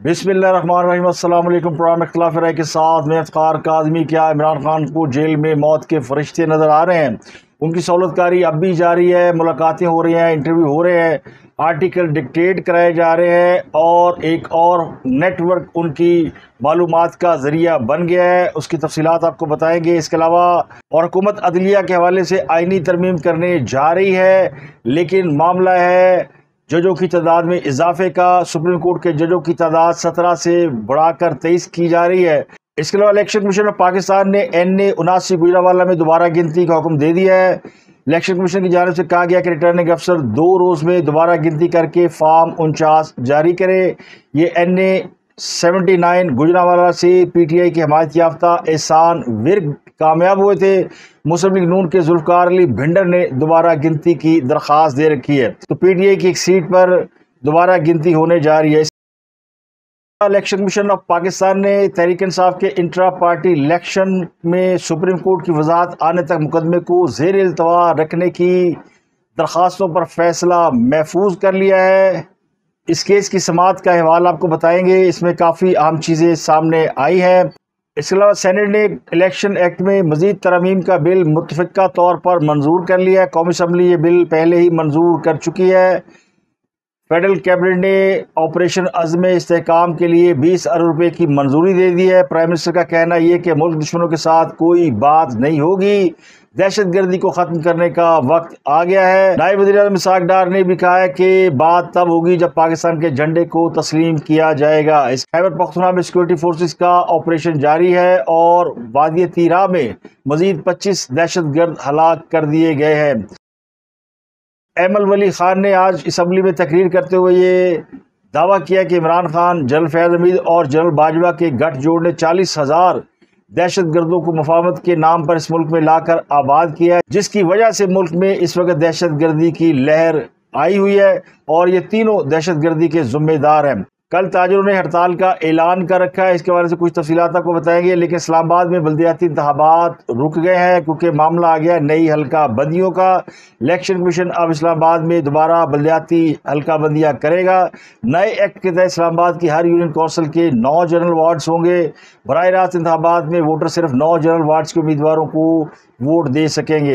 बिस्मिल्लाहिर्रहमानिर्रहीम। अस्सलाम वालेकुम। प्रोग्राम इख्तिलाफ राय के साथ मैं इफ्तार काज़मी। क्या इमरान खान को जेल में मौत के फरिश्ते नज़र आ रहे हैं? उनकी सहूलतकारी अब भी जारी है, मुलाकातें हो रही हैं, इंटरव्यू हो रहे हैं, आर्टिकल डिक्टेट कराए जा रहे हैं और एक और नेटवर्क उनकी मालूमात का ज़रिया बन गया है। उसकी तफसीलात आपको बताएंगे। इसके अलावा और हुकूमत अदलिया के हवाले से आइनी तरमीम करने जा रही है, लेकिन मामला है जजों की तादाद में इजाफे का। सुप्रीम कोर्ट के जजों की तादाद 17 से बढ़ाकर 23 की जा रही है। इसके अलावा इलेक्शन कमीशन ऑफ पाकिस्तान ने NA 79 गुजरांवाला में दोबारा गिनती का हुक्म दे दिया है। इलेक्शन कमीशन की जानिब से कहा गया कि रिटर्निंग अफसर 2 रोज़ में दोबारा गिनती करके फॉर्म 49 जारी करे। ये NA 79 गुजरांवाला से PTI की हमायत याफ्ता एहसान विर्क कामयाब हुए थे। मुस्लिम लीग नून के जुल्फकार अली भिंडर ने दोबारा गिनती की दरख्वास्त दे रखी है, तो PTI की एक सीट पर दोबारा गिनती होने जा रही है। इलेक्शन कमीशन ऑफ पाकिस्तान ने तहरीक इंसाफ के इंट्रा पार्टी इलेक्शन में सुप्रीम कोर्ट की वजाहत आने तक मुकदमे को ज़ेर इल्तवा रखने की दरख्वास्तों पर फैसला महफूज कर लिया है। इस केस की समाअत का अहवाल आपको बताएंगे। इसमें काफ़ी अहम चीज़ें सामने आई हैं। इसके अलावा सेनेट ने इलेक्शन एक्ट में मज़ीद तरमीम का बिल मुतफ़िक़ा तौर पर मंजूर कर लिया है। कौमी असम्बली ये बिल पहले ही मंजूर कर चुकी है। फेडरल कैबिनेट ने ऑपरेशन अज़्म इस्तेहकाम के लिए 20 अरब रुपए की मंजूरी दे दी है। प्राइम मिनिस्टर का कहना यह कि मुल्क दुश्मनों के साथ कोई बात नहीं होगी, दहशत गर्दी को ख़त्म करने का वक्त आ गया है। नायब वज़ीर आज़म इसहाक़ डार ने भी कहा है कि बात तब होगी जब पाकिस्तान के झंडे को तस्लीम किया जाएगा। इस खैबर पख्तूनख्वा में सिक्योरिटी फोर्सेस का ऑपरेशन जारी है और वादी तीरा में मज़ीद 25 दहशत गर्द हलाक कर दिए गए हैं। एमल वली खान ने आज असम्बली में तकरीर करते हुए ये दावा किया कि इमरान खान, जनरल फैज़ हमीद और जनरल बाजवा के गठजोड़ ने 40,000 दहशत गर्दों को मुफाहमत के नाम पर इस मुल्क में लाकर आबाद किया है, जिसकी वजह से मुल्क में इस वक्त दहशत गर्दी की लहर आई हुई है और ये तीनों दहशत गर्दी के जिम्मेदार हैं। कल ताजरों ने हड़ताल का ऐलान कर रखा है, इसके बारे में कुछ तफसीलात आपको बताएंगे। लेकिन इस्लामाबाद में बल्दियाती इंतखाबात रुक गए हैं क्योंकि मामला आ गया नई हल्का बंदियों का। इलेक्शन कमीशन अब इस्लामाबाद में दोबारा बल्दियाती हल्का बंदियाँ करेगा। नए एक्ट के तहत इस्लामाबाद की हर यूनियन कौंसिल के 9 जनरल वार्ड्स होंगे। बराह रास्त इंतखाबात में वोटर सिर्फ 9 जनरल वार्ड्स के उम्मीदवारों को वोट दे सकेंगे।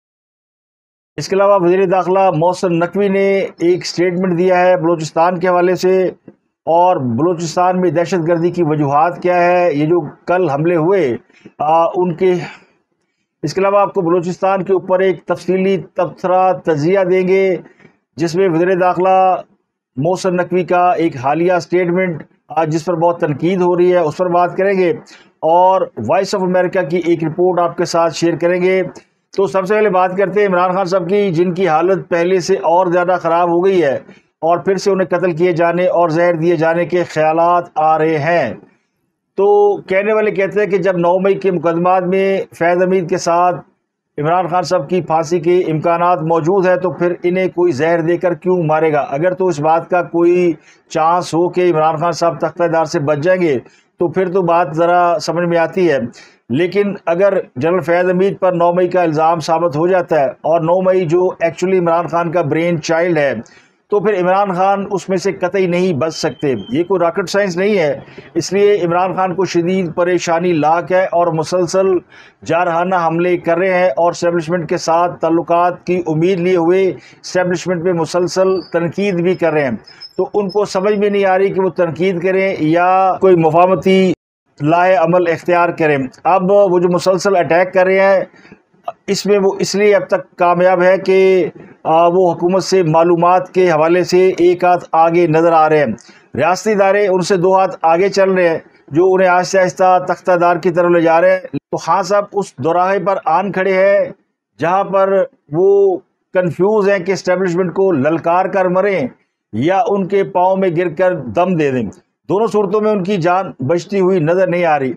इसके अलावा वज़ीर दाखिला मोहसिन नकवी ने एक स्टेटमेंट दिया है बलूचिस्तान के हवाले से, और बलूचिस्तान में दहशत गर्दी की वजूहात क्या है, ये जो कल हमले हुए उनके। इसके अलावा आपको बलूचिस्तान के ऊपर एक तफसीली तबसरा तजिया देंगे जिसमें वज़ीर दाखिला मोहसिन नकवी का एक हालिया स्टेटमेंट जिस पर बहुत तनकीद हो रही है उस पर बात करेंगे, और वॉइस ऑफ अमेरिका की एक रिपोर्ट आपके साथ शेयर करेंगे। तो सबसे पहले बात करते हैं इमरान खान साहब की, जिनकी हालत पहले से और ज़्यादा ख़राब हो गई है और फिर से उन्हें कत्ल किए जाने और जहर दिए जाने के ख्यालात आ रहे हैं। तो कहने वाले कहते हैं कि जब 9 मई के मुकदमात में फैज़ हमीद के साथ इमरान खान साहब की फांसी के इम्कानात मौजूद है तो फिर इन्हें कोई जहर देकर क्यों मारेगा। अगर तो इस बात का कोई चांस हो कि इमरान खान साहब तख्तादार से बच जाएंगे तो फिर तो बात ज़रा समझ में आती है। लेकिन अगर जनरल फैज़ हमीद पर 9 मई का इल्ज़ाम साबित हो जाता है और 9 मई जो एक्चुअली इमरान खान का ब्रेन चाइल्ड है, तो फिर इमरान खान उसमें से कतई नहीं बच सकते। ये कोई रॉकेट साइंस नहीं है। इसलिए इमरान खान को शदीद परेशानी लाक है और मुसलसल जारहाना हमले कर रहे हैं और इस्टेब्लिशमेंट के साथ ताल्लुकात की उम्मीद लिए हुए इस्टेब्लिशमेंट पे मुसलसल तनकीद भी कर रहे हैं। तो उनको समझ में नहीं आ रही कि वो तनकीद करें या कोई मुफाहमती लाए अमल इख्तियार करें। अब वो जो मुसलसल अटैक कर रहे हैं इसमें वो इसलिए अब तक कामयाब है कि वो हुकूमत से मालूमात के हवाले से एक हाथ आगे नज़र आ रहे हैं। रियासती इदारे उनसे 2 हाथ आगे चल रहे हैं जो उन्हें आहिस्ता आहिस्ता तख्तादार की तरफ ले जा रहे हैं। तो खान साहब उस दोराहे पर आन खड़े हैं जहाँ पर वो कंफ्यूज हैं कि इस्टेब्लिशमेंट को ललकार कर मरें या उनके पाँव में गिर कर दम दे दें। दोनों सूरतों में उनकी जान बचती हुई नज़र नहीं आ रही।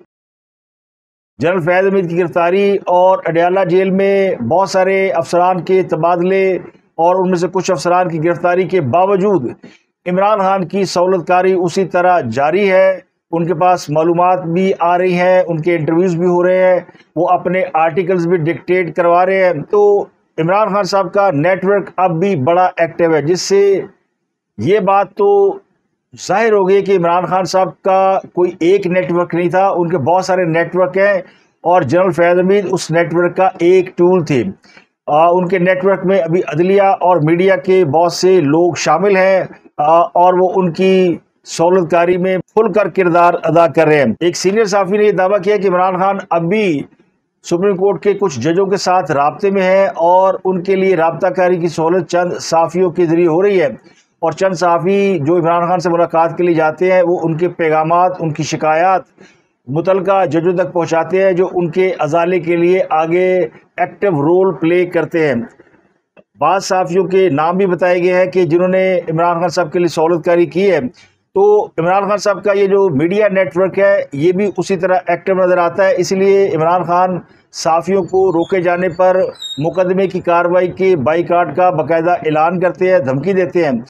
जनरल फैज़ हमीद की गिरफ्तारी और अडयाला जेल में बहुत सारे अफसरान के तबादले और उनमें से कुछ अफसरान की गिरफ्तारी के बावजूद इमरान खान की सहूलतकारी उसी तरह जारी है। उनके पास मालूमात भी आ रही हैं, उनके इंटरव्यूज़ भी हो रहे हैं, वो अपने आर्टिकल्स भी डिक्टेट करवा रहे हैं। तो इमरान खान साहब का नेटवर्क अब भी बड़ा एक्टिव है, जिससे ये बात तो ظاہر ہو گئی کہ عمران خان صاحب کا کوئی ایک نیٹ ورک نہیں تھا، ان کے بہت سارے نیٹ ورک ہیں، اور جنرل فیض حمید اس نیٹ ورک کا ایک ٹول تھے۔ ان کے نیٹ ورک میں ابھی عدلیہ اور میڈیا کے بہت سے لوگ شامل ہیں، اور وہ ان کی سہولت کاری میں کھل کر کردار ادا کر رہے ہیں۔ ایک سینئر صحافی نے یہ دعویٰ کیا کہ عمران خان اب بھی سپریم کورٹ کے کچھ ججوں کے ساتھ رابطے میں ہے، اور ان کے لیے رابطہ کاری کی سہولت چند صحافیوں کے ذریعے ہو رہی ہے، اور چند صحافی جو عمران خان سے ملاقات کے لیے جاتے ہیں وہ ان کے پیغامات، ان کی شکایات متعلقہ ججوں تک پہنچاتے ہیں، جو ان کے ازالے کے لیے آگے ایکٹیو رول پلے کرتے ہیں۔ بعض صحافیوں کے نام بھی بتائے گئے ہیں کہ جنہوں نے عمران خان صاحب کے لیے سہولت کاری کی ہے۔ تو عمران خان صاحب کا یہ جو میڈیا نیٹ ورک ہے یہ بھی اسی طرح ایکٹیو نظر آتا ہے، اس لیے عمران خان صحافیوں کو روکے جانے پر مقدمے کی کارروائی کے بائیکاٹ کا باقاعدہ اعلان کرتے ہیں، دھمکی دیتے ہیں۔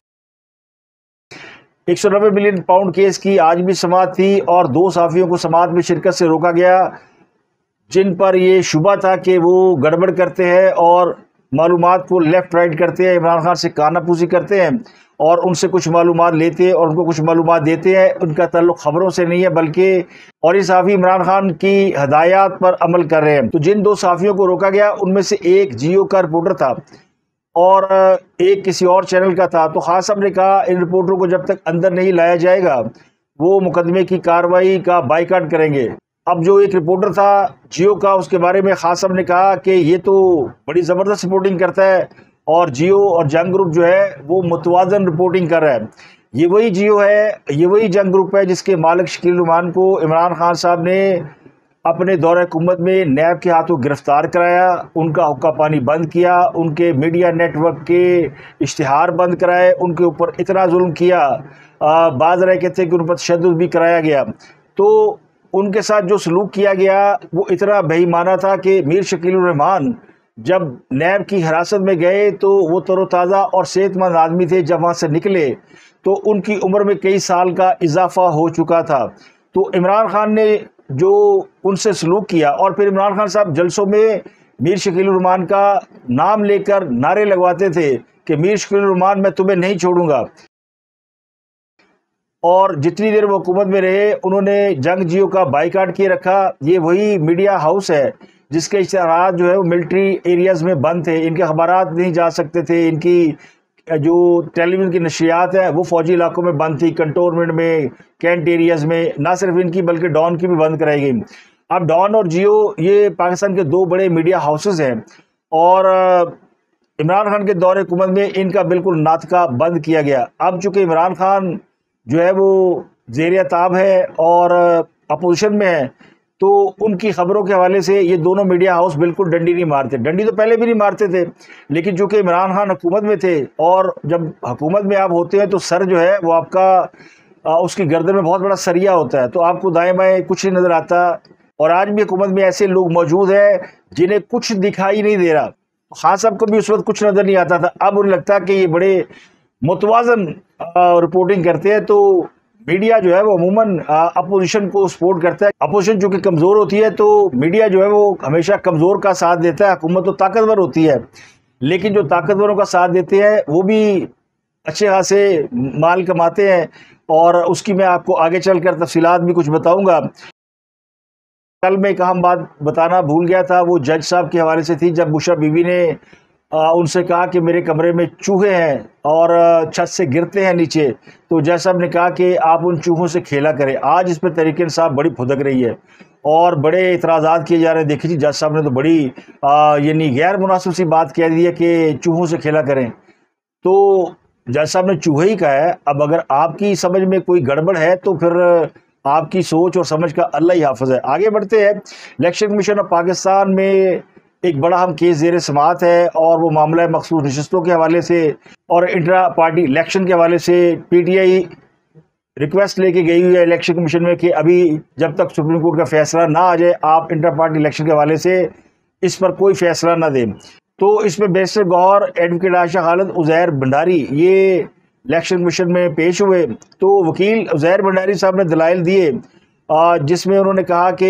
190 ملین پاؤنڈ کیس کی آج بھی سماعت تھی، اور 2 صحافیوں کو سماعت میں شرکت سے روکا گیا جن پر یہ شبہ تھا کہ وہ گڑبڑ کرتے ہیں اور معلومات کو لیفٹ رائٹ کرتے ہیں، عمران خان سے کانہ پوسی کرتے ہیں اور ان سے کچھ معلومات لیتے ہیں اور ان کو کچھ معلومات دیتے ہیں۔ ان کا تعلق خبروں سے نہیں ہے، بلکہ اور یہ صحافی عمران خان کی ہدایات پر عمل کر رہے ہیں۔ تو جن 2 صحافیوں کو روکا گیا ان میں سے ایک جیو کا رپورٹر تھا اور ایک کسی اور چینل کا تھا۔ تو خان صاحب نے کہا ان رپورٹروں کو جب تک اندر نہیں لایا جائے گا وہ مقدمے کی کارروائی کا بائیکاٹ کریں گے۔ اب جو ایک رپورٹر تھا جیو کا، اس کے بارے میں خان صاحب نے کہا کہ یہ تو بڑی زبردست رپورٹنگ کرتا ہے، اور جیو اور جنگ گروپ جو ہے وہ متوازن رپورٹنگ کر رہا ہے۔ یہ وہی جیو ہے، یہ وہی جنگ گروپ ہے جس کے مالک شکیل الرحمان کو عمران خان صاحب نے اپنے دور حکومت میں نیب کے ہاتھوں گرفتار کرایا، ان کا حقہ پانی بند کیا، ان کے میڈیا نیٹ ورک کے اشتہار بند کرائے، ان کے اوپر اتنا ظلم کیا، بعض رائے کہتے ہیں کہ ان پر تشدد بھی کرایا گیا۔ تو ان کے ساتھ جو سلوک کیا گیا وہ اتنا بے ایمانہ تھا کہ میر شکیل الرحمان جب نیب کی حراست میں گئے تو وہ تر و تازہ اور صحت مند آدمی تھے، جب وہاں سے نکلے تو ان کی عمر میں کئی سال کا اضافہ ہو چکا تھا۔ تو عمران خان نے جو ان سے سلوک کیا، اور پھر عمران خان صاحب جلسوں میں میر شکیل الرحمان کا نام لے کر نعرے لگواتے تھے کہ میر شکیل الرحمان میں تمہیں نہیں چھوڑوں گا، اور جتنی دیر وہ حکومت میں رہے انہوں نے جنگ جیو کا بائیکاٹ کیے رکھا۔ یہ وہی میڈیا ہاؤس ہے جس کے اشتہارات جو ہے وہ ملٹری ایریاز میں بند تھے، ان کے اخبارات نہیں جا سکتے تھے، ان کی جو ٹیلی ویژن کی نشریات ہیں وہ فوجی علاقوں میں بند تھی، کنٹونمنٹ میں، کینٹ ایریاز میں، نہ صرف ان کی بلکہ ڈان کی بھی بند کرائی گئی۔ اب ڈان اور جیو یہ پاکستان کے 2 بڑے میڈیا ہاؤسز ہیں، اور عمران خان کے دور حکومت میں ان کا بالکل ناطقہ بند کیا گیا۔ اب چونکہ عمران خان جو ہے وہ زیر عتاب ہے اور اپوزیشن میں ہے، تو ان کی خبروں کے حوالے سے یہ دونوں میڈیا ہاؤس بالکل ڈنڈی نہیں مارتے۔ ڈنڈی تو پہلے بھی نہیں مارتے تھے، لیکن چونکہ عمران خان حکومت میں تھے، اور جب حکومت میں آپ ہوتے ہیں تو سر جو ہے وہ آپ کا اس کی گردن میں بہت بڑا سریا ہوتا ہے، تو آپ کو دائیں بائیں کچھ نہیں نظر آتا۔ اور آج بھی حکومت میں ایسے لوگ موجود ہیں جنہیں کچھ دکھائی نہیں دے رہا۔ خان صاحب کو بھی اس وقت کچھ نظر نہیں آتا تھا، اب انہیں لگتا کہ یہ بڑے متوازن رپورٹنگ کرتے ہیں۔ تو میڈیا جو ہے وہ عموماً اپوزیشن کو سپورٹ کرتا ہے۔ اپوزیشن چونکہ کمزور ہوتی ہے تو میڈیا جو ہے وہ ہمیشہ کمزور کا ساتھ دیتا ہے، حکومت تو طاقتور ہوتی ہے، لیکن جو طاقتوروں کا ساتھ دیتے ہیں وہ بھی اچھے خاصے مال کماتے ہیں، اور اس کی میں آپ کو آگے چل کر تفصیلات بھی کچھ بتاؤں گا۔ کل میں ایک اہم بات بتانا بھول گیا تھا، وہ جج صاحب کے حوالے سے تھی، جب بشرا بی بی نے ان سے کہا کہ میرے کمرے میں چوہے ہیں اور چھت سے گرتے ہیں نیچے، تو جج صاحب نے کہا کہ آپ ان چوہوں سے کھیلا کریں۔ آج اس پر تحریک انصاف بڑی پھدک رہی ہے اور بڑے اعتراضات کیے جا رہے ہیں۔ دیکھیں جی، جج صاحب نے تو بڑی یعنی غیر مناسب سی بات کہہ دی ہے کہ چوہوں سے کھیلا کریں، تو جج صاحب نے چوہے ہی کہا ہے۔ اب اگر آپ کی سمجھ میں کوئی گڑبڑ ہے تو پھر آپ کی سوچ اور سمجھ کا اللہ ہی حافظ ہے۔ آگے بڑھتے ہیں۔ الیکشن کمیشن آف پاکستان میں ایک بڑا اہم کیس زیر سماعت ہے، اور وہ معاملہ مخصوص نشستوں کے حوالے سے اور انٹرا پارٹی الیکشن کے حوالے سے پی ٹی آئی ریکویسٹ لے کے گئی ہوئی ہے الیکشن کمیشن میں کہ ابھی جب تک سپریم کورٹ کا فیصلہ نہ آ جائے آپ انٹرا پارٹی الیکشن کے حوالے سے اس پر کوئی فیصلہ نہ دیں۔ تو اس میں بیرسٹر گوہر، ایڈوکیٹ عائشہ خالد، عزیر بھنڈاری یہ الیکشن کمیشن میں پیش ہوئے۔ تو وکیل عزیر بھنڈاری صاحب نے دلائل دیے جس میں انہوں نے کہا کہ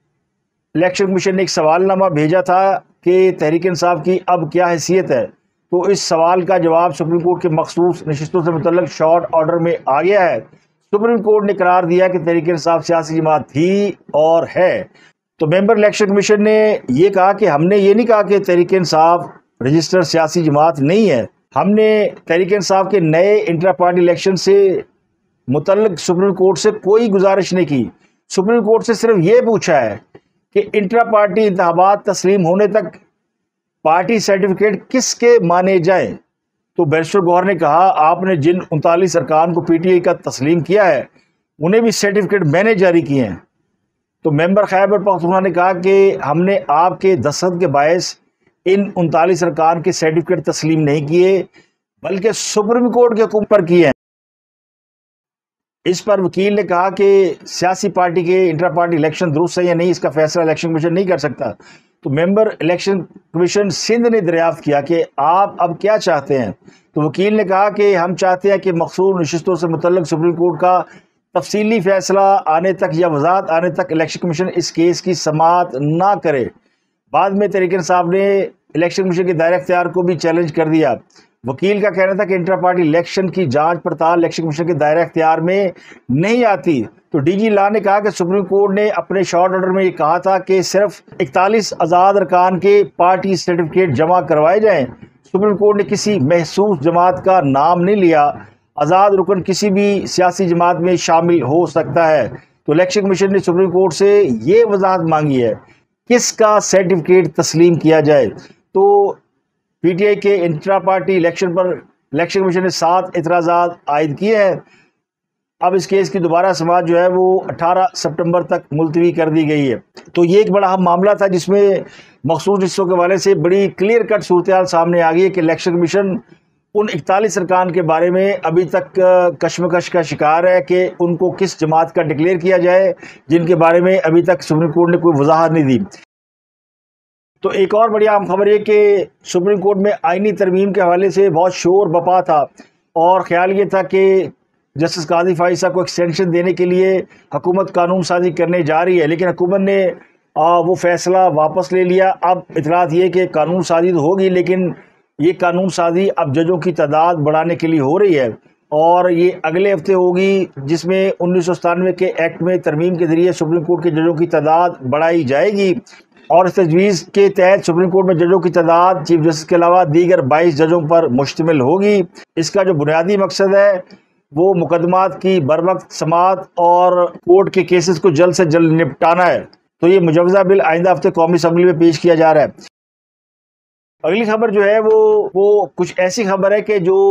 الیکشن کمیشن نے ایک سوال نامہ بھیجا تھا کہ تحریک انصاف کی اب کیا حیثیت ہے۔ تو اس سوال کا جواب سپریم کورٹ کے مخصوص نشستوں سے متعلق شارٹ آرڈر میں آ گیا ہے۔ سپریم کورٹ نے قرار دیا کہ تحریک انصاف سیاسی جماعت تھی اور ہے۔ تو ممبر الیکشن کمیشن نے یہ کہا کہ ہم نے یہ نہیں کہا کہ تحریک انصاف رجسٹر سیاسی جماعت نہیں ہے، ہم نے تحریک انصاف کے نئے انٹرا پارٹی الیکشن سے متعلق سپریم کورٹ سے کوئی گزارش نہیں کی۔ سپریم کورٹ سے صرف یہ پوچھا ہے کہ انٹرا پارٹی انتخابات تسلیم ہونے تک پارٹی سرٹیفکیٹ کس کے مانے جائیں۔ تو بیرسٹر گوہر نے کہا آپ نے جن 39 ارکان کو پی ٹی آئی کا تسلیم کیا ہے انہیں بھی سرٹیفکیٹ میں نے جاری کیے ہیں۔ تو ممبر خیبر پختونخوا نے کہا کہ ہم نے آپ کے دستخط کے باعث ان 39 ارکان کے سرٹیفکیٹ تسلیم نہیں کیے بلکہ سپریم کورٹ کے حکم پر کیے ہیں۔ اس پر وکیل نے کہا کہ سیاسی پارٹی کے انٹرا پارٹی الیکشن درست ہے یا نہیں اس کا فیصلہ الیکشن کمیشن نہیں کر سکتا۔ تو ممبر الیکشن کمیشن سندھ نے دریافت کیا کہ آپ اب کیا چاہتے ہیں۔ تو وکیل نے کہا کہ ہم چاہتے ہیں کہ مخصوص نشستوں سے متعلق سپریم کورٹ کا تفصیلی فیصلہ آنے تک یا وضاحت آنے تک الیکشن کمیشن اس کیس کی سماعت نہ کرے۔ بعد میں تحریک انصاف نے الیکشن کمیشن کے دائرہ اختیار کو بھی چیلنج کر دیا۔ وکیل کا کہنا تھا کہ انٹرا پارٹی الیکشن کی جانچ پڑتال الیکشن کمیشن کے دائرہ اختیار میں نہیں آتی۔ تو ڈی جی لا نے کہا کہ سپریم کورٹ نے اپنے شارٹ آرڈر میں یہ کہا تھا کہ صرف 41 آزاد ارکان کے پارٹی سرٹیفکیٹ جمع کروائے جائیں۔ سپریم کورٹ نے کسی محسوس جماعت کا نام نہیں لیا۔ آزاد رکن کسی بھی سیاسی جماعت میں شامل ہو سکتا ہے۔ تو الیکشن کمیشن نے سپریم کورٹ سے یہ وضاحت مانگی ہے کس کا سرٹیفکیٹ تسلیم کیا جائے۔ تو پی ٹی آئی کے انٹرا پارٹی الیکشن پر الیکشن کمیشن نے 7 اعتراضات عائد کیے ہیں۔ اب اس کیس کی دوبارہ سماعت جو ہے وہ 18 سپٹمبر تک ملتوی کر دی گئی ہے۔ تو یہ ایک بڑا اہم معاملہ تھا جس میں مخصوص حصوں کے حوالے سے بڑی کلیئر کٹ صورتحال سامنے آ گئی ہے کہ الیکشن کمیشن ان 41 ارکان کے بارے میں ابھی تک کشمکش کا شکار ہے کہ ان کو کس جماعت کا ڈکلیئر کیا جائے، جن کے بارے میں ابھی تک سپریم کورٹ نے کوئی وضاحت نہیں دی۔ تو ایک اور بڑی اہم خبر یہ کہ سپریم کورٹ میں آئینی ترمیم کے حوالے سے بہت شور بپا تھا اور خیال یہ تھا کہ جسٹس قاضی فائز صاحب کو ایکسٹینشن دینے کے لیے حکومت قانون سازی کرنے جا رہی ہے، لیکن حکومت نے وہ فیصلہ واپس لے لیا۔ اب اطلاعات یہ کہ قانون سازی تو ہوگی لیکن یہ قانون سازی اب ججوں کی تعداد بڑھانے کے لیے ہو رہی ہے اور یہ اگلے ہفتے ہوگی، جس میں 1997 کے ایکٹ میں ترمیم کے ذریعے سپریم کورٹ کے ججوں کی تعداد بڑھائی جائے گی اور اس تجویز کے تحت سپریم کورٹ میں ججوں کی تعداد چیف جسٹس کے علاوہ دیگر 22 ججوں پر مشتمل ہوگی۔ اس کا جو بنیادی مقصد ہے وہ مقدمات کی بروقت سماعت اور کورٹ کے کیسز کو جلد سے جلد نپٹانا ہے۔ تو یہ مجوزہ بل آئندہ ہفتے قومی اسمبلی میں پیش کیا جا رہا ہے۔ اگلی خبر جو ہے وہ کچھ ایسی خبر ہے کہ جو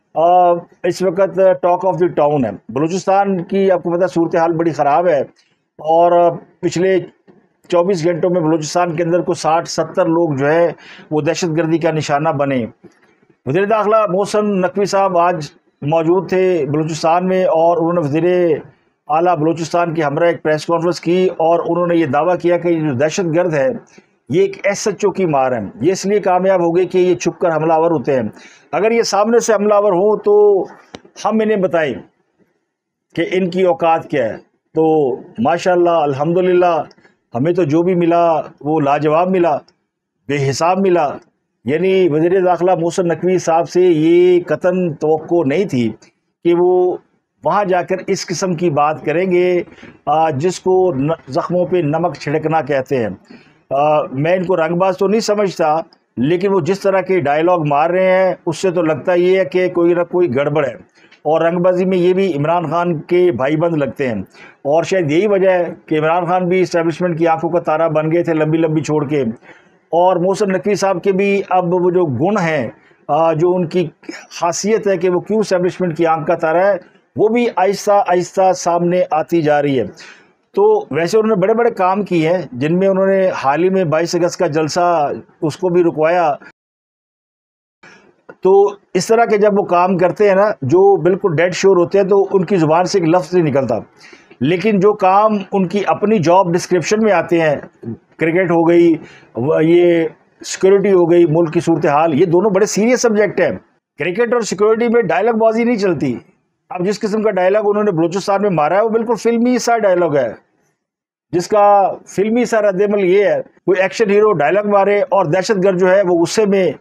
اس وقت ٹاک آف دی ٹاؤن ہے۔ بلوچستان کی آپ کو پتہ صورتحال بڑی خراب ہے اور پچھلے 24 گھنٹوں میں بلوچستان کے اندر کو 60-70 لوگ جو ہے وہ دہشت گردی کا نشانہ بنے۔ وزیر داخلہ محسن نقوی صاحب آج موجود تھے بلوچستان میں اور انہوں نے وزیر اعلیٰ بلوچستان کے ہمراہ ایک پریس کانفرنس کی اور انہوں نے یہ دعویٰ کیا کہ یہ جو دہشت گرد ہے یہ ایک ایس ایچ او کی مار ہے، یہ اس لیے کامیاب ہو گئی کہ یہ چھپ کر حملہ آور ہوتے ہیں، اگر یہ سامنے سے حملہ آور ہوں تو ہم انہیں بتائیں کہ ان کی اوقات کیا ہے۔ تو ماشاءاللہ الحمدللہ ہمیں تو جو بھی ملا وہ لاجواب ملا، بے حساب ملا۔ یعنی وزیر داخلہ محسن نقوی صاحب سے یہ قطعاً توقع نہیں تھی کہ وہ وہاں جا کر اس قسم کی بات کریں گے جس کو زخموں پہ نمک چھڑکنا کہتے ہیں۔ میں ان کو رنگ باز تو نہیں سمجھتا لیکن وہ جس طرح کے ڈائیلاگ مار رہے ہیں اس سے تو لگتا یہ ہے کہ کوئی نہ کوئی گڑبڑ ہے، اور رنگ بازی میں یہ بھی عمران خان کے بھائی بند لگتے ہیں، اور شاید یہی وجہ ہے کہ عمران خان بھی اسٹیبلشمنٹ کی آنکھوں کا تارا بن گئے تھے لمبی لمبی چھوڑ کے، اور محسن نقوی صاحب کے بھی اب وہ جو گن ہیں جو ان کی خاصیت ہے کہ وہ کیوں اسٹیبلشمنٹ کی آنکھ کا تارا ہے وہ بھی آہستہ آہستہ سامنے آتی جا رہی ہے۔ تو ویسے انہوں نے بڑے بڑے کام کیے ہیں جن میں انہوں نے حال ہی میں 22 اگست کا جلسہ اس کو بھی رکوایا۔ تو اس طرح کے جب وہ کام کرتے ہیں نا جو بالکل ڈیڈ شیور ہوتے ہیں تو ان کی زبان سے ایک لفظ نہیں نکلتا، لیکن جو کام ان کی اپنی جاب ڈسکرپشن میں آتے ہیں، کرکٹ ہو گئی، یہ سیکورٹی ہو گئی، ملک کی صورتحال، یہ دونوں بڑے سیریس سبجیکٹ ہیں۔ کرکٹ اور سیکورٹی میں ڈائلاگ بازی نہیں چلتی۔ اب جس قسم کا ڈائلاگ انہوں نے بلوچستان میں مارا ہے وہ بالکل فلمی سا ڈائلاگ ہے، جس کا فلمی سا رد عمل یہ ہے کوئی ایکشن ہیرو ڈائلاگ مارے اور دہشت گرد جو ہے وہ غصے میں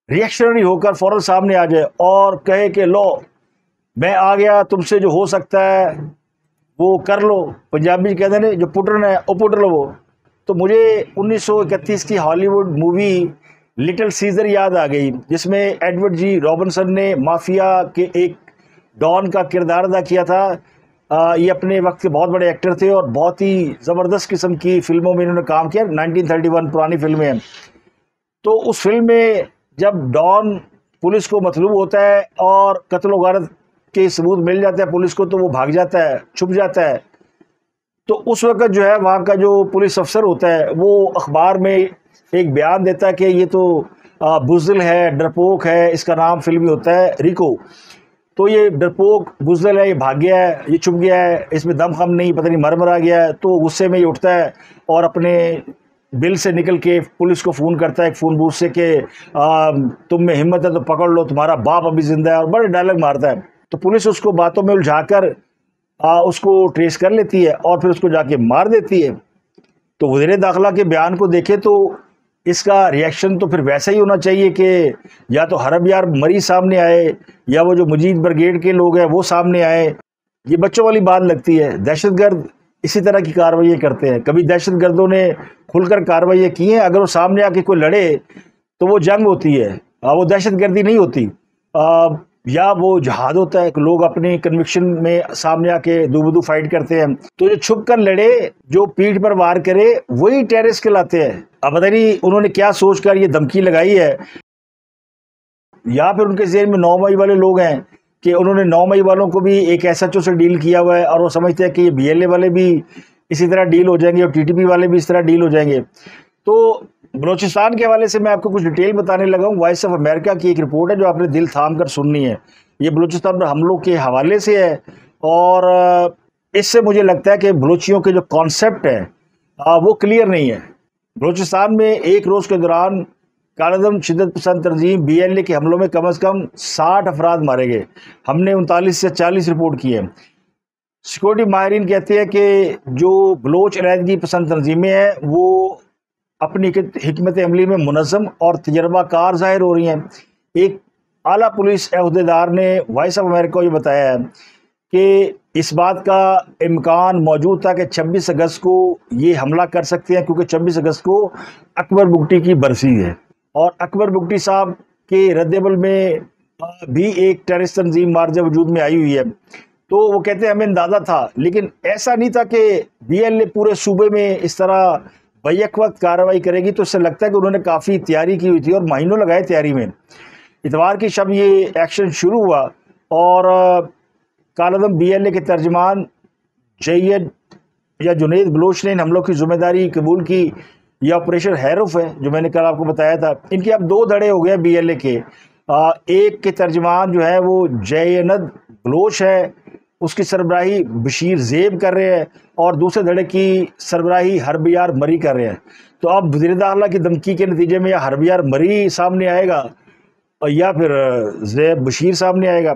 रिएक्शनरी होकर फौरन सामने आ जाए और कहे कि लो मैं आ गया, तुमसे जो हो सकता है वो कर लो। पंजाबी कहते हैं जो पुटन है वो पुट लो वो। तो मुझे 1931 की हॉलीवुड मूवी लिटिल सीजर याद आ गई, जिसमें एडवर्ड जी रॉबिन्सन ने माफिया के एक डॉन का किरदार अदा किया था। ये अपने वक्त के बहुत बड़े एक्टर थे और बहुत ही ज़बरदस्त किस्म की फिल्मों में इन्होंने काम किया। 1931 पुरानी फिल्में हैं। तो उस फिल्म में जब डॉन पुलिस को मतलूब होता है और कत्ल वगारत के सबूत मिल जाते हैं पुलिस को, तो वो भाग जाता है, छुप जाता है। तो उस वक्त जो है वहाँ का जो पुलिस अफसर होता है वो अखबार में एक बयान देता है कि ये तो बुज़दिल है, डरपोक है, इसका नाम फिल्मी होता है रिको। तो ये डरपोक बुज़दिल है, ये भाग गया है, ये छुप गया है, इसमें दम खम नहीं, पता नहीं मर गया है। तो गुस्से में ये उठता है और अपने बिल से निकल के पुलिस को फ़ोन करता है, एक फ़ोन बूथ से कि तुम में हिम्मत है तो पकड़ लो, तुम्हारा बाप अभी ज़िंदा है, और बड़े डायलॉग मारता है। तो पुलिस उसको बातों में उलझाकर उसको ट्रेस कर लेती है और फिर उसको जाके मार देती है। तो वज़ीर दाखिला के बयान को देखे तो इसका रिएक्शन तो फिर वैसा ही होना चाहिए कि या तो हरब यार मरी सामने आए या वो जो मुजीद ब्रिगेड के लोग हैं वो सामने आए। ये बच्चों वाली बात लगती है। दहशतगर्द इसी तरह की कार्रवाई करते हैं। कभी दहशतगर्दों ने खुलकर कार्रवाई की हैं, अगर वो सामने आके कोई लड़े तो वो जंग होती है, वो दहशतगर्दी नहीं होती, या वो जहाद होता है कि लोग अपनी कन्विक्शन में सामने आके दूबदू फाइट करते हैं। तो जो छुप कर लड़े, जो पीठ पर वार करे, वही टेररिस्ट कहलाते हैं। अब पता नहीं उन्होंने क्या सोचकर ये धमकी लगाई है, या फिर उनके ज़हन में 9 मई वाले लोग हैं कि उन्होंने 9 मई वालों को भी एक एसएचओ से डील किया हुआ है और वो समझते हैं कि ये बीएलए वाले भी इसी तरह डील हो जाएंगे और टीटीपी वाले भी इस तरह डील हो जाएंगे। तो बलूचिस्तान के हवाले से मैं आपको कुछ डिटेल बताने लगा हूँ। वॉइस ऑफ अमेरिका की एक रिपोर्ट है जो आपने दिल थाम कर सुननी है। ये बलूचिस्तान पर हमलों के हवाले से है और इससे मुझे लगता है कि बलूचियों के जो कॉन्सेप्ट है वो क्लियर नहीं है। बलूचिस्तान में एक रोज़ के दौरान कालदम शिद्दत पसंद तंजीम बीएलए के हमलों में कम से कम 60 अफराद मारे गए। हमने 39 से 40 रिपोर्ट की है। सिक्योरिटी माहिरीन कहते हैं कि जो बलोच अलहदगी पसंद तंजीमें हैं वो अपनी हिकमत अमली में मुनज़्ज़म और तजर्बाकार ज़ाहिर हो रही हैं। एक आला पुलिस अहदेदार ने वॉइस ऑफ अमेरिका को ये बताया है कि इस बात का इम्कान मौजूद था कि 26 अगस्त को ये हमला कर सकते हैं, क्योंकि 26 अगस्त को अकबर बुगटी की बरसी है और अकबर बुगटी साहब के रद्देबल में भी एक टेररिस्ट तंजीम मार्ज वजूद में आई हुई है। तो वो कहते हैं हमें अंदाज़ा था, लेकिन ऐसा नहीं था कि बीएलए पूरे सूबे में इस तरह बैक वक्त कार्रवाई करेगी। तो इससे लगता है कि उन्होंने काफ़ी तैयारी की हुई थी और महीनों लगाए तैयारी में। इतवार की शब ये एक्शन शुरू हुआ और कालदम बीएलए के तर्जमान जैद या जुनैद बलोच ने इन हमलों की जिम्मेदारी कबूल की। यह ऑपरेशन हैरुफ है जो मैंने कल आपको बताया था। इनके अब 2 धड़े हो गए बीएलए के। एक के तर्जमान जो है वो जैनद बलोच है, उसकी सरबराही बशीर ज़ेब कर रहे हैं, और दूसरे धड़े की सरबराही हरबियार मरी कर रहे हैं। तो अब वज़ीर दाखिला की धमकी के नतीजे में या हरबियार मरी सामने आएगा और या फिर ज़ेब बशीर सामने आएगा।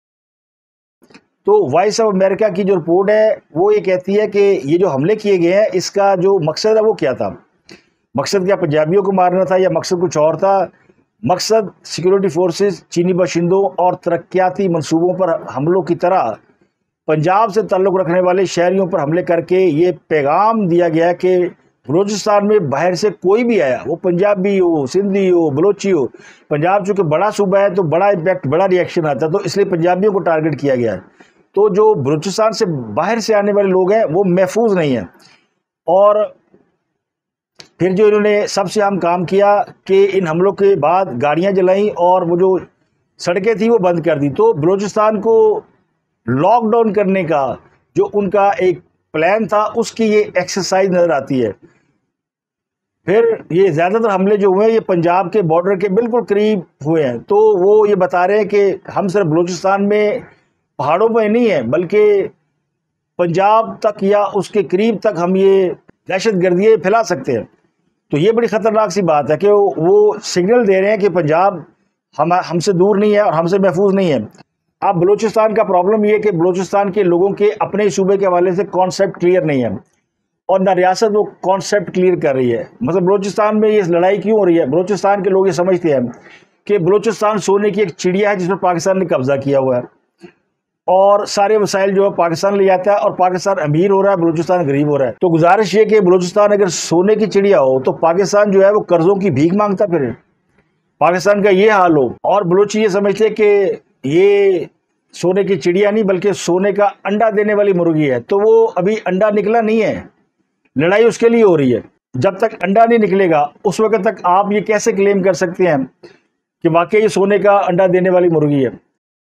तो वॉइस ऑफ अमेरिका की जो रिपोर्ट है वो ये कहती है कि ये जो हमले किए गए हैं इसका जो मकसद है वो क्या था। मकसद क्या पंजाबियों को मारना था या मकसद कुछ और था? मकसद सिक्योरिटी फोर्सेस चीनी बाशिंदों और तरक्याती मंसूबों पर हमलों की तरह पंजाब से ताल्लुक़ रखने वाले शहरियों पर हमले करके ये पैगाम दिया गया कि बलूचिस्तान में बाहर से कोई भी आया, वो पंजाबी हो, सिंधी हो, बलोची हो, पंजाब चूँकि बड़ा सूबा है तो बड़ा इम्पैक्ट, बड़ा रिएक्शन आता है, तो इसलिए पंजाबियों को टारगेट किया गया है। तो जो बलूचिस्तान से बाहर से आने वाले लोग हैं वो महफूज नहीं हैं। और फिर जो इन्होंने सबसे अहम काम किया कि इन हमलों के बाद गाड़ियां जलाई और वो जो सड़कें थी वो बंद कर दी। तो बलूचिस्तान को लॉकडाउन करने का जो उनका एक प्लान था उसकी ये एक्सरसाइज नज़र आती है। फिर ये ज़्यादातर हमले जो हुए हैं ये पंजाब के बॉर्डर के बिल्कुल करीब हुए हैं। तो वो ये बता रहे हैं कि हम सिर्फ बलूचिस्तान में पहाड़ों पर नहीं है बल्कि पंजाब तक या उसके करीब तक हम ये दहशतगर्दी फैला सकते हैं। तो ये बड़ी ख़तरनाक सी बात है कि वो सिग्नल दे रहे हैं कि पंजाब हमसे दूर नहीं है और हमसे महफूज नहीं है। अब बलूचिस्तान का प्रॉब्लम ये है कि बलूचिस्तान के लोगों के अपने सूबे के हवाले से कॉन्सेप्ट क्लियर नहीं है और ना रियासत वो कॉन्सेप्ट क्लियर कर रही है। मतलब बलूचिस्तान में ये लड़ाई क्यों हो रही है? बलूचिस्तान के लोग ये समझते हैं کہ بلوچستان سونے کی ایک چڑیا ہے جس پر پاکستان نے قبضہ کیا ہوا ہے، اور سارے وسائل جو ہے پاکستان لے جاتا ہے، اور پاکستان امیر ہو رہا ہے، بلوچستان غریب ہو رہا ہے۔ تو گزارش یہ کہ بلوچستان اگر سونے کی چڑیا ہو تو پاکستان جو ہے وہ قرضوں کی بھیک مانگتا پھر پاکستان کا یہ حال ہو، اور بلوچی یہ سمجھتے کہ یہ سونے کی چڑیا نہیں بلکہ سونے کا انڈا دینے والی مرغی ہے، تو وہ ابھی انڈا نکلا نہیں ہے، لڑائی اس کے لیے ہو رہی ہے۔ جب تک انڈا نہیں نکلے گا اس وقت تک آپ یہ کیسے کلیم کر سکتے ہیں کہ واقعی یہ سونے کا انڈا دینے والی مرغی ہے؟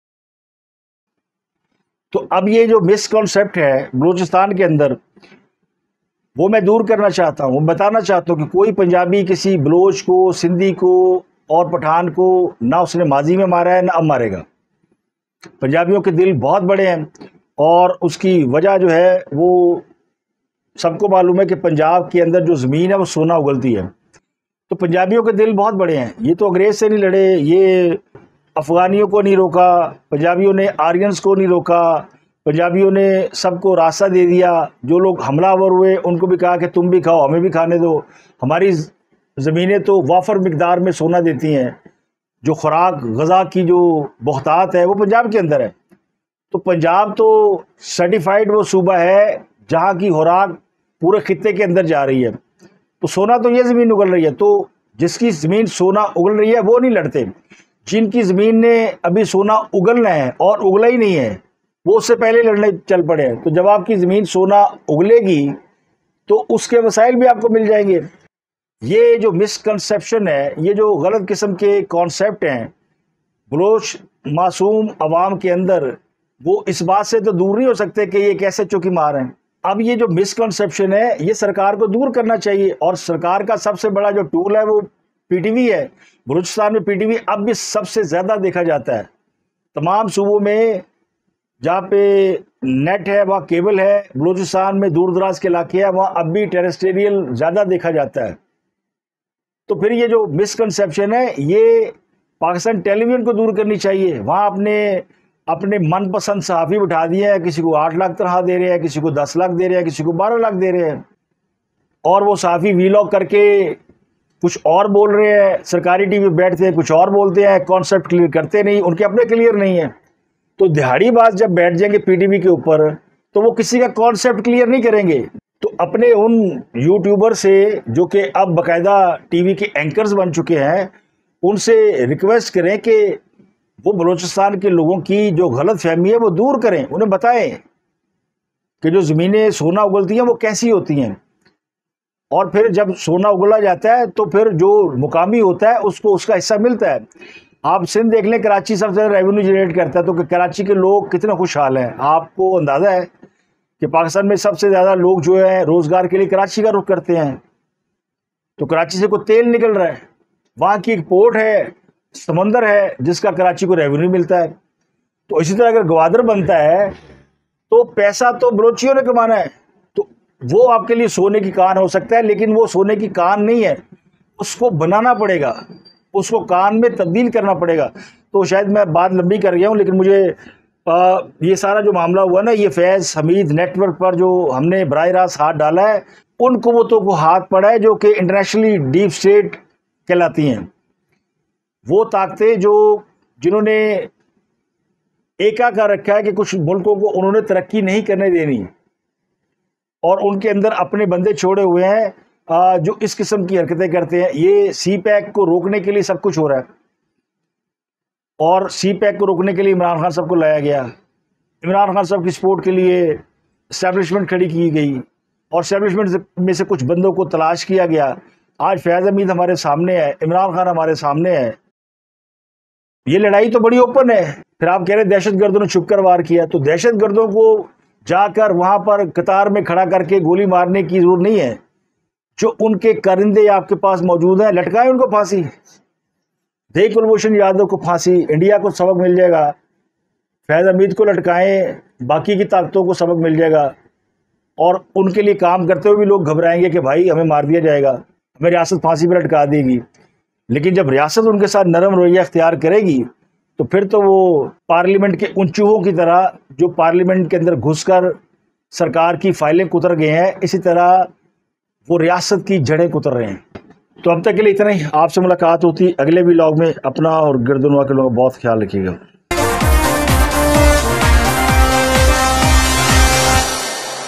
تو اب یہ جو مس کانسیپٹ ہے بلوچستان کے اندر وہ میں دور کرنا چاہتا ہوں، بتانا چاہتا ہوں کہ کوئی پنجابی کسی بلوچ کو، سندھی کو اور پٹھان کو نہ اس نے ماضی میں مارا ہے نہ اب مارے گا۔ پنجابیوں کے دل بہت بڑے ہیں، اور اس کی وجہ جو ہے وہ سب کو معلوم ہے کہ پنجاب کے اندر جو زمین ہے وہ سونا اگلتی ہے۔ تو پنجابیوں کے دل بہت بڑے ہیں، یہ تو انگریز سے نہیں لڑے، یہ افغانیوں کو نہیں روکا، پنجابیوں نے آرینز کو نہیں روکا، پنجابیوں نے سب کو راستہ دے دیا۔ جو لوگ حملہ آور ہوئے ان کو بھی کہا کہ تم بھی کھاؤ، ہمیں بھی کھانے دو، ہماری زمینیں تو وافر مقدار میں سونا دیتی ہیں۔ جو خوراک غذا کی جو بہتات ہے وہ پنجاب کے اندر ہے۔ تو پنجاب تو سرٹیفائیڈ وہ صوبہ ہے جہاں کی خوراک پورے خطے کے اندر جا رہی ہے۔ تو سونا تو یہ زمین اگل رہی ہے، تو جس کی زمین سونا اگل رہی ہے وہ نہیں لڑتے، جن کی زمین نے ابھی سونا اگلنا ہے اور اگلا ہی نہیں ہے وہ اس سے پہلے لڑنے چل پڑے ہیں۔ تو جب آپ کی زمین سونا اگلے گی تو اس کے وسائل بھی آپ کو مل جائیں گے۔ یہ جو مس کنسیپشن ہے، یہ جو غلط قسم کے کانسیپٹ ہیں بلوچ معصوم عوام کے اندر، وہ اس بات سے تو دور نہیں ہو سکتے کہ یہ کیسے چوکی مار ہیں۔ اب یہ جو مس کنسیپشن ہے یہ سرکار کو دور کرنا چاہیے، اور سرکار کا سب سے بڑا جو ٹول ہے وہ پی ٹی وی ہے۔ بلوچستان میں پی ٹی وی اب بھی سب سے زیادہ دیکھا جاتا ہے۔ تمام صوبوں میں جہاں پہ نیٹ ہے وہاں کیبل ہے، بلوچستان میں دور دراز کے علاقے ہیں وہاں اب بھی ٹیریسٹریل زیادہ دیکھا جاتا ہے۔ تو پھر یہ جو مس کنسیپشن ہے یہ پاکستان ٹیلی ویژن کو دور کرنی چاہیے۔ وہاں اپنے من پسند صحافی بٹھا دیے ہیں، کسی کو 8 لاکھ تنخواہ دے رہے ہیں، کسی کو 10 لاکھ دے رہے ہیں، کسی کو 12 لاکھ دے رہے ہیں، اور وہ صحافی ویلاگ کر کے کچھ اور بول رہے ہیں، سرکاری ٹی وی بیٹھتے ہیں کچھ اور بولتے ہیں، کانسیپٹ کلیئر کرتے نہیں، ان کے اپنے کلیئر نہیں ہیں۔ تو دہاڑی باز جب بیٹھ جائیں گے پی ٹی وی کے اوپر تو وہ کسی کا کانسیپٹ کلیئر نہیں کریں گے۔ تو اپنے ان یوٹیوبر سے جو کہ اب باقاعدہ ٹی وی کے اینکرز بن چکے ہیں ان سے ریکویسٹ کریں کہ وہ بلوچستان کے لوگوں کی جو غلط فہمی ہے وہ دور کریں، انہیں بتائیں کہ جو زمینیں سونا اگلتی ہیں وہ کیسی ہوتی ہیں، اور پھر جب سونا اگلا جاتا ہے تو پھر جو مقامی ہوتا ہے اس کو اس کا حصہ ملتا ہے۔ آپ سندھ دیکھ لیں، کراچی سب سے زیادہ ریونیو جنریٹ کرتا ہے، تو کہ کراچی کے لوگ کتنے خوشحال ہیں۔ آپ کو اندازہ ہے کہ پاکستان میں سب سے زیادہ لوگ جو ہے روزگار کے لیے کراچی کا رخ کرتے ہیں۔ تو کراچی سے کوئی تیل نکل رہا ہے، وہاں کی ایک پورٹ ہے، سمندر ہے جس کا کراچی کو ریونیو ملتا ہے۔ تو اسی طرح اگر گوادر بنتا ہے تو پیسہ تو بلوچیوں نے کمانا ہے، تو وہ آپ کے لیے سونے کی کان ہو سکتا ہے، لیکن وہ سونے کی کان نہیں ہے، اس کو بنانا پڑے گا، اس کو کان میں تبدیل کرنا پڑے گا۔ تو شاید میں بات لمبی کر گیا ہوں، لیکن مجھے یہ سارا جو معاملہ ہوا نا، یہ فیض حمید نیٹ ورک پر جو ہم نے براہ راست ہاتھ ڈالا ہے، ان قوتوں کو ہاتھ پڑا ہے جو کہ انٹرنیشنلی ڈیپ اسٹیٹ کہلاتی ہیں۔ وہ طاقتیں جنہوں نے ایکا کر رکھا ہے کہ کچھ ملکوں کو انہوں نے ترقی نہیں کرنے دینی، اور ان کے اندر اپنے بندے چھوڑے ہوئے ہیں جو اس قسم کی حرکتیں کرتے ہیں۔ یہ سی پیک کو روکنے کے لیے سب کچھ ہو رہا ہے، اور سی پیک کو روکنے کے لیے عمران خان صاحب کو لایا گیا، عمران خان صاحب کی سپورٹ کے لیے اسٹیبلشمنٹ کھڑی کی گئی، اور اسٹیبلشمنٹ میں سے کچھ بندوں کو تلاش کیا گیا۔ آج فیض حمید ہمارے سامنے ہے، عمران خان ہمارے سامنے ہے، یہ لڑائی تو بڑی اوپن ہے۔ پھر آپ کہہ رہے دہشت گردوں نے چھپ کر وار کیا، تو دہشت گردوں کو جا کر وہاں پر قطار میں کھڑا کر کے گولی مارنے کی ضرورت نہیں ہے۔ جو ان کے کرندے آپ کے پاس موجود ہیں، لٹکائیں ان کو پھانسی، دیں کلبھوشن یادو کو پھانسی، انڈیا کو سبق مل جائے گا، فیض حمید کو لٹکائیں، باقی کی طاقتوں کو سبق مل جائے گا، اور ان کے لیے کام کرتے ہوئے بھی لوگ گھبرائیں گے کہ بھائی ہمیں مار دیا جائے گا، ہمیں ریاست پھانسی پہ لٹکا دے گی۔ لیکن جب ریاست ان کے ساتھ نرم رویہ اختیار کرے گی تو پھر تو وہ پارلیمنٹ کے ان چوہوں کی طرح جو پارلیمنٹ کے اندر گھس کر سرکار کی فائلیں کتر گئے ہیں، اسی طرح وہ ریاست کی جڑیں کتر رہے ہیں۔ تو اب تک کے لیے اتنا ہی. آپ سے ملاقات ہوتی اگلے ولاگ میں. اپنا اور گردنوا کے لوگوں کا بہت خیال رکھیے گا.